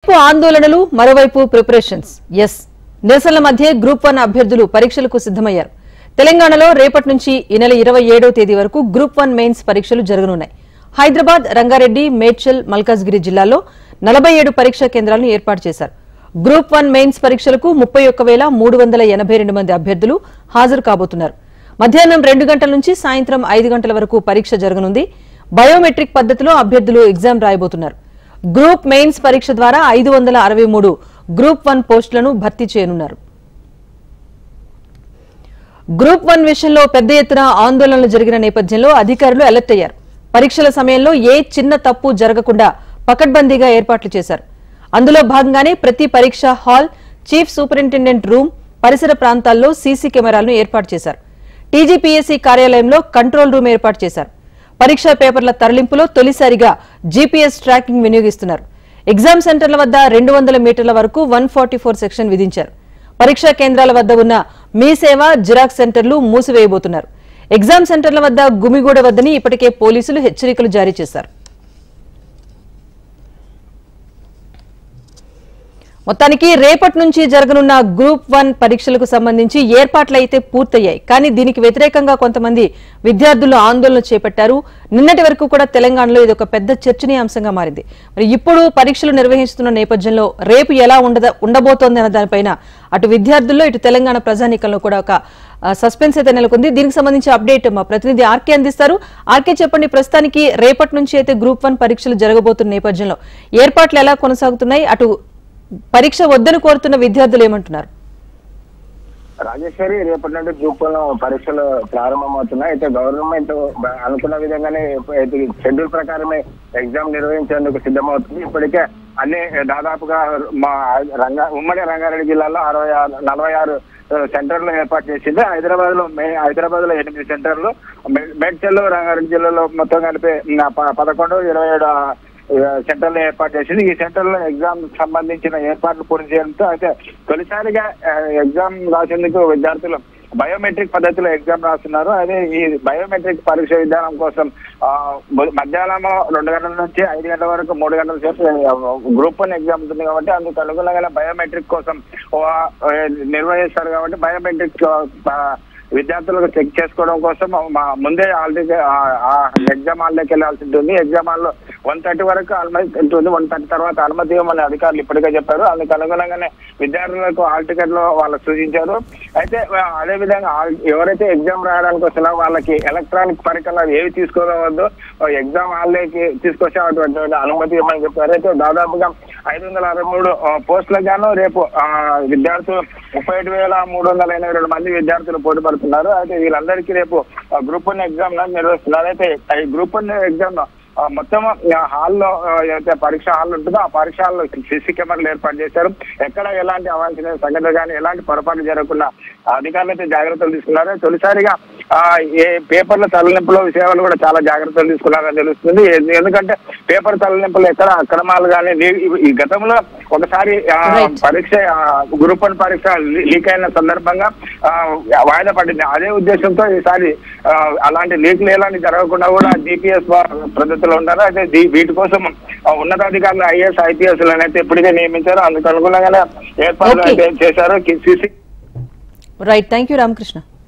ఒకవైపు ఆందోళనలు మరోవైపు ప్రిపరేషన్స్. నిరసనల మధ్య గ్రూప్ 1 అభ్యర్థులు పరీక్షలకు సిద్ధమయ్యారు. తెలంగాణలో రేపటి నుంచి ఈ నెల 27వ తేదీ వరకు గ్రూప్ 1 మెయిన్స్ పరీక్షలు జరగనున్నాయి. హైదరాబాద్, రంగారెడ్డి, మేడ్చల్, మల్కాజ్గిరి జిల్లాల్లో 47 పరీక్షా కేంద్రాలను ఏర్పాటు చేశారు. గ్రూప్ 1 మెయిన్స్ పరీక్షలకు 31,382 మంది అభ్యర్థులు హాజరు కాబోతున్నారు. మధ్యాహ్నం 2 గంటల నుంచి సాయంత్రం 5 గంటల వరకు పరీక్ష జరగనుంది. బయోమెట్రిక్ పద్ధతిలో అభ్యర్థులు ఎగ్జామ్ రాయబోతున్నారు. గ్రూప్ మెయిన్స్ పరీక్ష ద్వారా 563 గ్రూప్ 1 పోస్టులను భర్తీ చేయనున్నారు. గ్రూప్ 1 విషయంలో పెద్ద ఎత్తున ఆందోళనలు జరిగిన నేపథ్యంలో అధికారులు అలర్ట్ అయ్యారు. పరీక్షల సమయంలో ఏ చిన్న తప్పు జరగకుండా పకడ్బందీగా ఏర్పాట్లు చేశారు. అందులో భాగంగానే ప్రతి పరీక్ష హాల్, చీఫ్ సూపరింటెండెంట్ రూమ్, పరిసర ప్రాంతాల్లో సీసీ కెమెరాలను ఏర్పాటు చేశారు. టీజీపీఎస్సీ కార్యాలయంలో కంట్రోల్ రూమ్ ఏర్పాటు చేశారు. పరీక్షా పేపర్ల తరలింపులో తొలిసారిగా జీపీఎస్ ట్రాకింగ్ వినియోగిస్తున్నారు. ఎగ్జామ్ సెంటర్ల వద్ద 200 మీటర్ల వరకు 144 సెక్షన్ విధించారు. పరీక్షా కేంద్రాల వద్ద ఉన్న మీ సేవ, జిరాక్స్ సెంటర్లు మూసివేయబోతున్నారు. ఎగ్జామ్ సెంటర్ల వద్ద గుమిగూడ వద్దని ఇప్పటికే పోలీసులు హెచ్చరికలు జారీ చేశారు. మొత్తానికి రేపటి నుంచి జరగనున్న గ్రూప్ 1 పరీక్షలకు సంబంధించి ఏర్పాట్లయితే పూర్తయ్యాయి. కానీ దీనికి వ్యతిరేకంగా కొంతమంది విద్యార్థులు ఆందోళన చేపట్టారు. నిన్నటి వరకు కూడా తెలంగాణలో ఇది ఒక పెద్ద చర్చనీయాంశంగా మారింది. మరి ఇప్పుడు పరీక్షలు నిర్వహిస్తున్న నేపథ్యంలో రేపు ఎలా ఉండబోతోంది అన్న దానిపైన అటు విద్యార్థుల్లో ఇటు తెలంగాణ ప్రజానీకంలో కూడా ఒక సస్పెన్స్ అయితే నెలకొంది. దీనికి సంబంధించి అప్డేట్ మా ప్రతినిధి ఆర్కే అందిస్తారు. ఆర్కే, చెప్పండి, ప్రస్తుతానికి రేపటి నుంచి అయితే గ్రూప్ 1 పరీక్షలు జరగబోతున్న నేపథ్యంలో ఏర్పాట్లు ఎలా కొనసాగుతున్నాయి? అటు పరీక్ష వద్దని కోరుతున్న విద్యార్థులు ఏమంటున్నారు? రాజేశ్వరి, రేపటి నుండి గ్రూప్ 1 పరీక్షలు ప్రారంభమవుతున్నాయి. అయితే గవర్నమెంట్ అనుకున్న విధంగానే షెడ్యూల్ ప్రకారమే ఎగ్జామ్ నిర్వహించేందుకు సిద్ధమవుతుంది. ఇప్పటికే అన్ని దాదాపుగా మా ఉమ్మడి రంగారెడ్డి జిల్లాలో 46 సెంటర్లు ఏర్పాటు చేసింది. హైదరాబాద్ లో 8 సెంటర్లు, మేడ్చల్, రంగారెడ్డి జిల్లాలో మొత్తం కలిపి 11, 27 సెంటర్లు ఏర్పాటు చేసింది. ఈ సెంటర్లో ఎగ్జామ్ సంబంధించిన ఏర్పాట్లు పూర్తి చేయడంతో అయితే తొలిసారిగా ఎగ్జామ్ రాసేందుకు విద్యార్థులు బయోమెట్రిక్ పద్ధతిలో ఎగ్జామ్ రాస్తున్నారు. అదే ఈ బయోమెట్రిక్ పరీక్ష విధానం కోసం మధ్యాహ్నం 2 గంటల నుంచి 5 గంటల వరకు 3 గంటల సేపు గ్రూప్ 1 ఎగ్జామ్ ఉంటుంది కాబట్టి అందుకు అనుగుణంగా బయోమెట్రిక్ కోసం నిర్వహిస్తారు. కాబట్టి బయోమెట్రిక్ విద్యార్థులకు చెక్ చేసుకోవడం కోసం ముందే ఎగ్జామ్ హాల్లోకి వెళ్లాల్సి ఉంటుంది. ఎగ్జామ్ హాల్లో 1:30 వరకు అనుమతి ఉంటుంది. 1:30 తర్వాత అనుమతి ఇవ్వమని అధికారులు ఇప్పటికే చెప్పారు. అందుకు అనుగుణంగానే విద్యార్థులకు హాల్ టికెట్లు వాళ్ళకు సూచించారు. అయితే అదేవిధంగా ఎవరైతే ఎగ్జామ్ రాయడానికి వస్తున్నారో వాళ్ళకి ఎలక్ట్రానిక్ పరికరాలు ఏవి తీసుకోవద్దు, ఎగ్జామ్ హాల్లోకి తీసుకొచ్చే అటువంటి అనుమతి ఇవ్వమని చెప్పారు. అయితే దాదాపుగా 563 పోస్టులకు గాను రేపు విద్యార్థులు 31,382 మంది విద్యార్థులు పోటీ పడుతున్నారు. అయితే వీళ్ళందరికీ రేపు గ్రూప్ 1 ఎగ్జామ్ నిర్వహిస్తున్నారు. అయితే ఈ గ్రూప్ 1 ఎగ్జామ్ మొత్తం హాల్లో ఏదైతే పరీక్ష హాల్ ఉంటుందో ఆ పరీక్ష హాల్లో సీసీ కెమెరాలు ఏర్పాటు చేశారు. ఎక్కడ ఎలాంటి అవాంఛనీయ సంఘటన కానీ ఎలాంటి పొరపాటు జరగకుండా అధికారులు అయితే జాగ్రత్తలు తీసుకున్నారు. తొలిసారిగా ఏ పేపర్ల తరలింపులో సేవలు కూడా చాలా జాగ్రత్తలు తీసుకున్నారని తెలుస్తుంది. ఎందుకంటే పేపర్ తరలింపులు ఎక్కడ అక్రమాలు కానీ ఈ గతంలో ఒకసారి పరీక్ష గ్రూప్ 1 పరీక్ష లీక్ అయిన సందర్భంగా వాయిదా పడింది. అదే ఉద్దేశంతో ఈసారి అలాంటి లీక్లు ఎలాంటి జరగకుండా కూడా జీపీఎస్ పద్ధతిలో ఉంటారు. అయితే వీటి కోసం ఉన్నతాధికారులు ఐఏఎస్, IPS అయితే ఇప్పటికే నియమించారు. అందుకు అనుగుణంగానే ఏర్పాట్లు చేశారు. Right, thank you Ramakrishna.